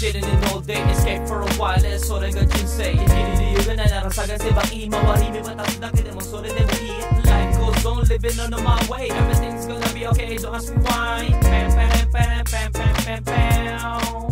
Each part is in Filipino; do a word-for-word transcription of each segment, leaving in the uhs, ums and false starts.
sitting in all day, escape for a while, and so they got you say. Live Life goes on, living on my way. Everything's gonna be okay, don't ask me why. Pam, pam, pam, pam, pam, pam, pam.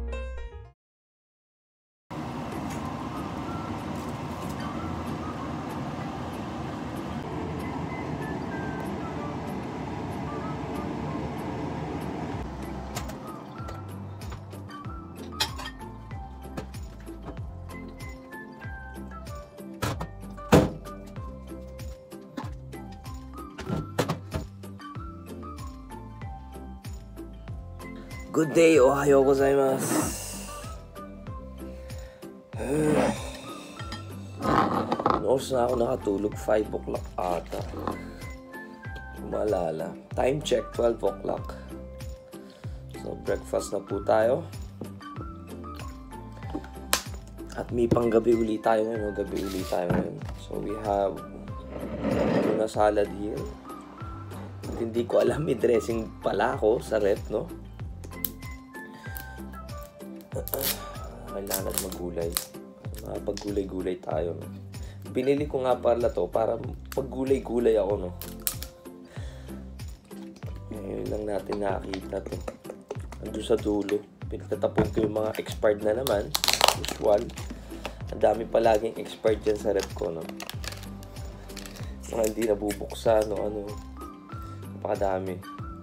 Good day, ohayo gozaimasu. Noos na ako nakatulog, five o'clock ata. Maalala. Time check, twelve o'clock. So, breakfast na po tayo. At may panggabi ulit tayo ngayon. Gabi ulit tayo ngayon. So, we have tuna salad here. At hindi ko alam, may dressing pala ako sa ref, no? Kailangan magulay. Mapag-gulay-gulay tayo, no? Binili ko nga pala to para pag-gulay-gulay ako, no? Ngayon lang natin nakakita to. Andun sa dulo. Pinagtatapon ko yung mga expired na naman. Usual. Ang dami palaging expired dyan sa rep ko, no? Mga hindi nabubuksan, no? Ano? Napakadami.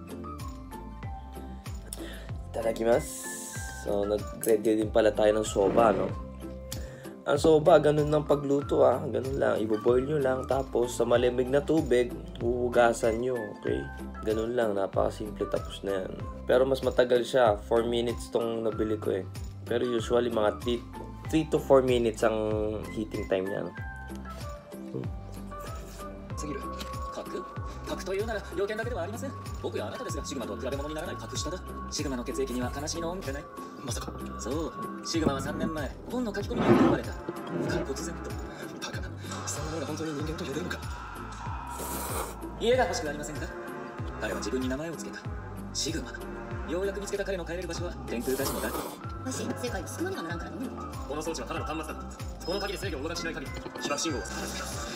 Itadakimasu. So, nag-ready din pala tayo ng soba, no? Ang soba, ganun ng pagluto, ah. Ganun lang. Ibo-boil nyo lang. Tapos, sa malamig na tubig, huhugasan nyo. Okay? Ganun lang. Napakasimple. Tapos na yan. Pero mas matagal siya. four minutes tong nabili ko, eh. Pero usually, mga three to four minutes ang heating time niya, no? Hmm. 核というなら要件だけではありません。僕やあなたですがシグマとは比べ物にならない格下だ。シグマの血液には悲しみの恩ってない。まさか。そう。シグマはさんねんまえ本の書き込みによって生まれた。不可忽然と。バカな。その者が本当に人間と呼べるのか。家が欲しくありませんか。彼は自分に名前を付けた。シグマ。ようやく見つけた彼の帰れる場所は天空カジノだ。もし世界を救わねばならんからの。この装置はただの端末だ。この鍵で制御を動かしない限り被爆信号を探す。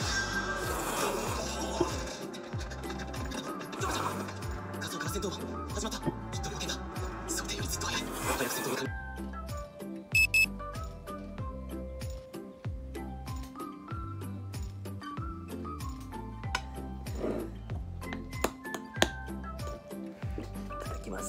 戦闘始まった。きっと猟犬だ。想定よりずっと早い。早く戦闘が。いただきます。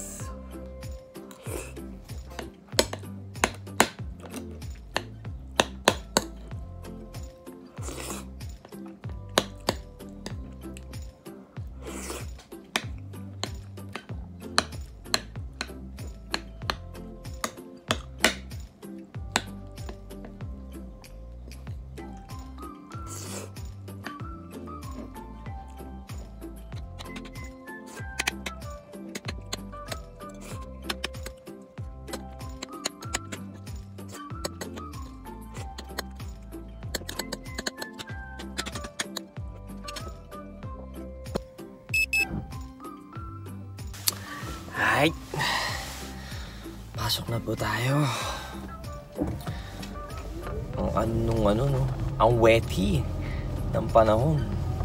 Ay, pasok na po tayo. Ang anong ano, no? Ang wetty ng panahon.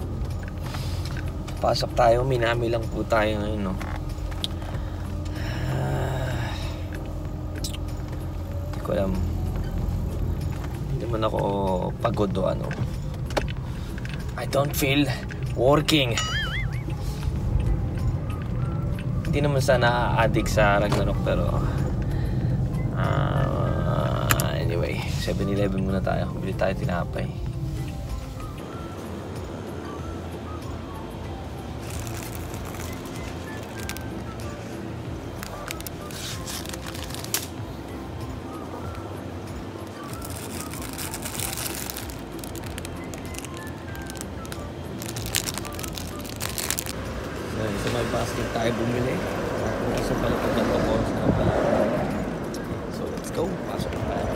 Pasok tayo, minami lang po tayo ngayon, no? Ah, hindi ko alam. Hindi naman ako pagod o ano. I don't feel working. Hindi naman sana addict sa Ragnarok pero uh, anyway, seven eleven muna tayo. Bili tayo tinapay. Sa may basket tayo bumili. Kasi pala pagkakabos na pala. So let's go. Pasok na tayo.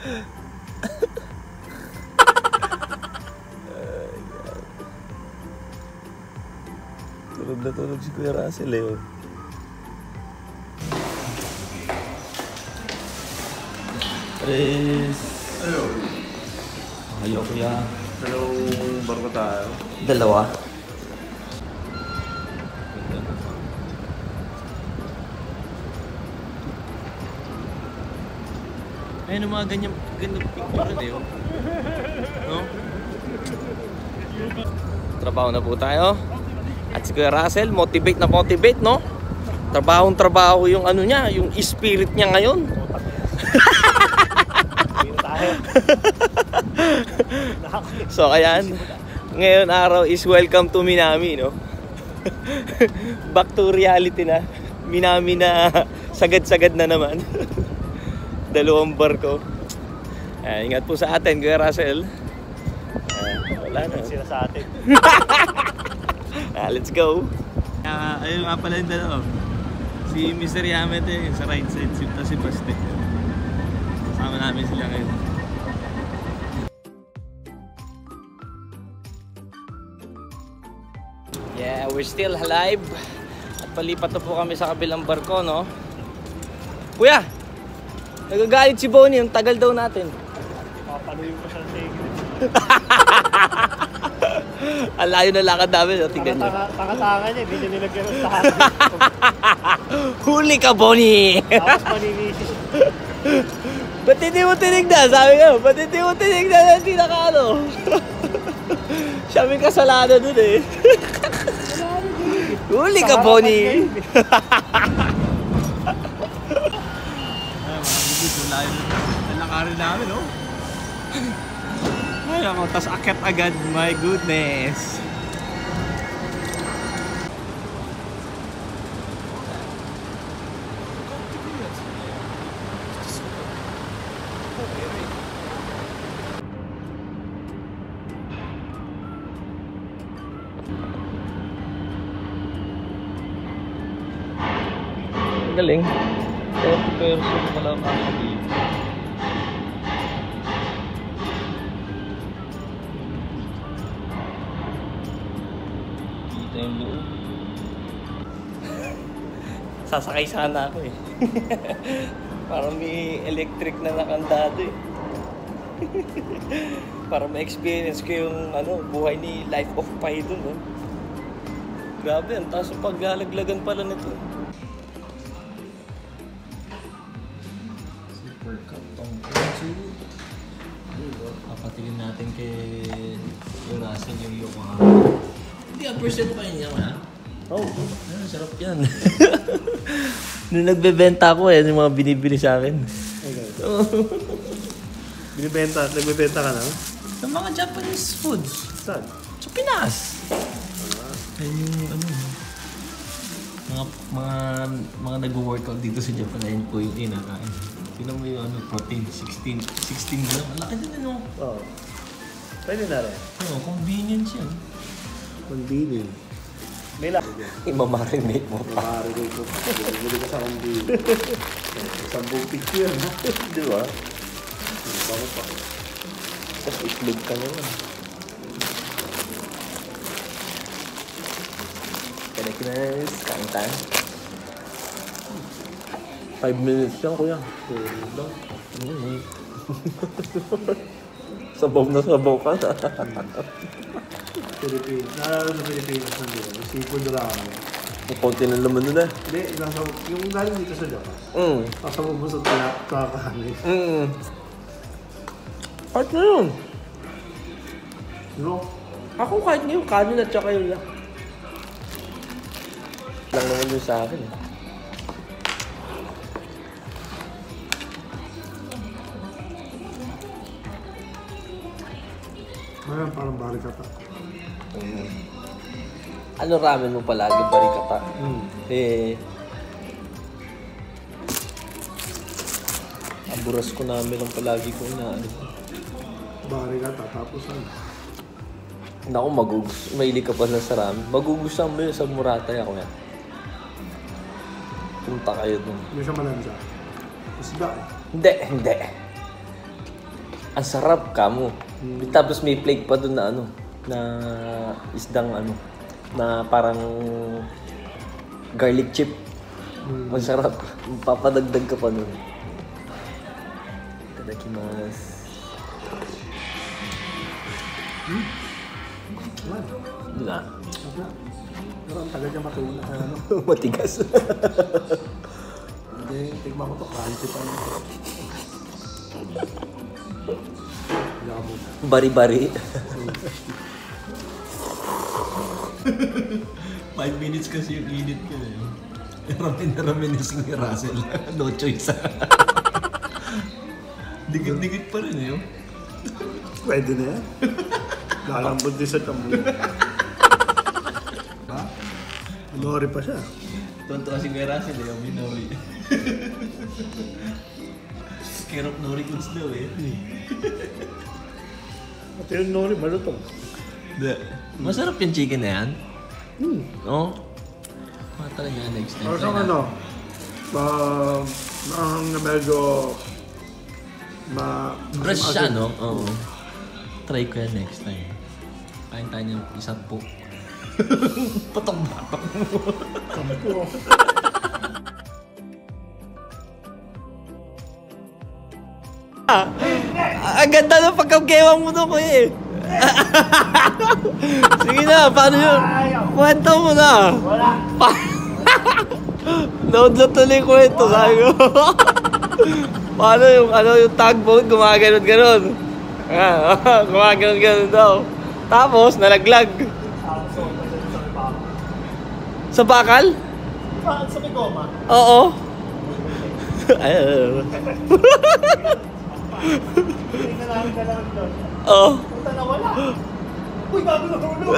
Tulog na tulog si Kuya Russell eh. Oh. Tres. Ayo. Ayaw Kuya. Dalawang barko tayo. Dalawa. Ayun ang mga ganyan, ganyan picture eh. Oh. No? Trabaho na po tayo. At si Kuya Russell, motivate na motivate, no? Trabahong trabaho yung ano niya, yung spirit niya ngayon. So ayan, ngayon araw is welcome to Minami, no? Back to reality na. Minami na sagad-sagad na naman. Dalawang barko. Uh, ingat po sa atin, Kuya Russell. Uh, wala na. Sila sa atin. uh, let's go. Uh, ayun nga pala yung dalawa. Si Mister Yamete sa right side, si, si Baste. Kasama namin sila ngayon. Yeah, we're still alive. At palipat na po kami sa kabilang barko, no? Kuya! Nagagalit si Bonnie, ang tagal daw natin. Papaluin ko siya ng tigil. Ang layo na lakad namin, no? Tignan nyo. Tanga-tanga niya, hindi niya nilagyan ng lahat. Huli ka, Bonnie! Tapos maninisis. Ba't hindi mo tinignan? Sabi ko, ba't hindi mo tinignan na hindi nakano? Siya may kasalanan dun eh. Huli ka, Bonnie! Layo na lakarin namin, no? Ay ako, tas akit agad, my goodness. Galing. thirty person pala ang kakabili. Kita yung loob. Sasakay sana ako eh. Parang may electric na nakandado eh. Para ma-experience ko yung ano, buhay ni Life of Pi dun. Eh. Grabe, ang taas ang paglalaglagan pala nito. Papatingin natin kay yung Russell yung Yokohama. Hindi, ang percent pa yun yan, ha? Oo. Oh. Ah, sarap yan. Nung nagbebenta ako eh, yung mga binibili sa akin. Okay. Binibenta, nagbebenta ka na? Sa mga Japanese foods. Saan? Sa Pinas. Ayun yung ano, mga, mga, mga nag-workout dito sa Japan, ayun po yung inakain. Tingnan mo yung ano, protein, sixteen, sixteen gram. Ang laki din ano. Oo. Pwede na rin. Oo, convenience yan. Convenient. May lang. Imamarinate mo pa. Imamarinate mo pa. Bumili ka sa convenient. Sambong picture, no? Di ba? Bago pa. Tapos itlog ka na lang. Pilipinas, kain tayo. Five minutes lang, kuya. Tulog lang. Mm-hmm. Sabaw na sabaw ka na. Pilipinas. Naalala sa Pilipinas na dito. Seafood ramen. Ang konti ng laman nun eh. Hindi, nasa, yung galing dito sa Japan. Mm. Kasama mo sa talak, kakahanin. Mm. Part na yun. No? Ako kahit ngayon, kanin at saka yun lang. Lang naman yun sa akin eh. Mayroon parang barikata. Mm. Ano ramen mo palagi, barikata? Mm. Eh, ang buras ko namin ang palagi ko inaano. Barikata, tapos ano? Naku, magugus. Mahilig ka pa na sa ramen. Magugustuhan mo yun sa Muratay ako yan. Punta kayo dun. Hindi siya malansa. Isda eh. Hindi, hindi. Ang sarap kamo. Tapos may flake pa dun na ano, na isdang ano, na parang garlic chip. Ang sarap. Papadagdag ka pa nun. Itadakimasu. Hmm? Wala. Pero ang tagal niya matuna. Ano? Matigas. Hindi, tigma ko to. Crunchy pa yun. Bari-bari. Five minutes kasi yung init ko na yun. Ramin na raminis ni Russell. No choice. Dikit-dikit pa rin yun. Pwede na yan. Lalambot din sa tamo. Ha? Minori pa siya. Tonto kasi kay Russell eh, yung minori. Kerop nori goods daw eh. At yung nori, malutong. Masarap yung chicken na yan. Hmm. No? Mga talaga next time. Pero sa ano, uh, ang medyo ma... Fresh siya, no? Oo. Try ko yan next time. Kain tayo ng isang po. Patong-batong mo. Sampo. Ang ganda ng pagkagewang mo doon, kuya eh. Sige na, paano yun? Kwento mo na. Wala. Download tuloy yung kwento, sabi ko. Paano yung, ano, yung tugboat, gumaganon-ganon. Ah, gumaganon-ganon daw. Tapos, nalaglag. Sa bakal? Sa may goma? Oo. Ay, ay, ay. Hindi na namin kailangan doon. Oo. Punta na wala. Uy, bago na tulog.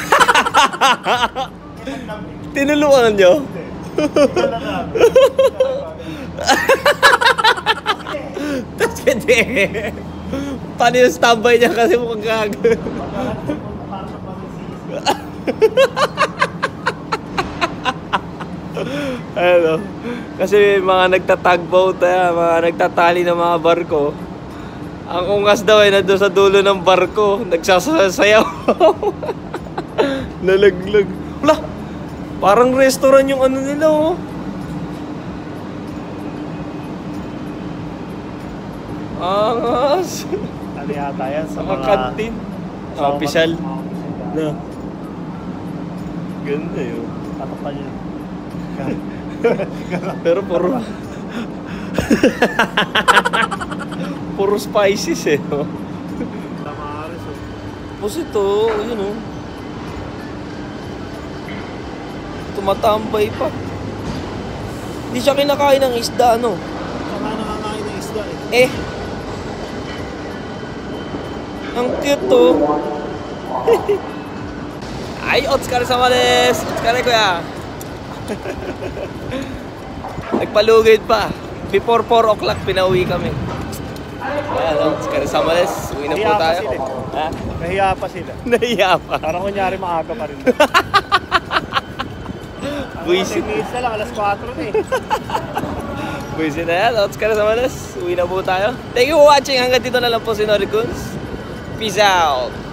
Tinulungan nyo? Tapos hindi. Paano yung standby niya kasi mukhang gago? Ano? Kasi mga nagtatagboat, ah, mga nagtatali ng mga barko. Ang ungas daw ay nandun sa dulo ng barko, nagsasayaw. Nalaglag. Wala, parang restaurant yung ano nila, oh. Angas. Ano yata yan sa Mga mga... kantin. sa Official. mga- mga official. Na. Ganda yun. Tatakpan yun. Pero puro... puro spices eh, no? Tamaris, oh. Tapos ito, yun oh. Tumatambay pa. Hindi siya kinakain ng isda, ano? Saka nakakain ng isda, eh. Eh. Ang cute to. Ay, otskare sama desu. Otskare kuya. Nagpalugid pa. Before four o'clock, pinauwi kami. Ayan, otskare sama desu. Uwi na po Nahiya pa tayo. sila, eh. Ha? Nahiya pa sila. Nahiya pa. Parang kunyari maaga pa rin. Buisit. Ang minutes na lang, alas kwatro na eh. Buisit na yan. Otskare sama desu. Uwi na po tayo. Thank you for watching. Hanggang dito na lang po si Norikuns. Peace out.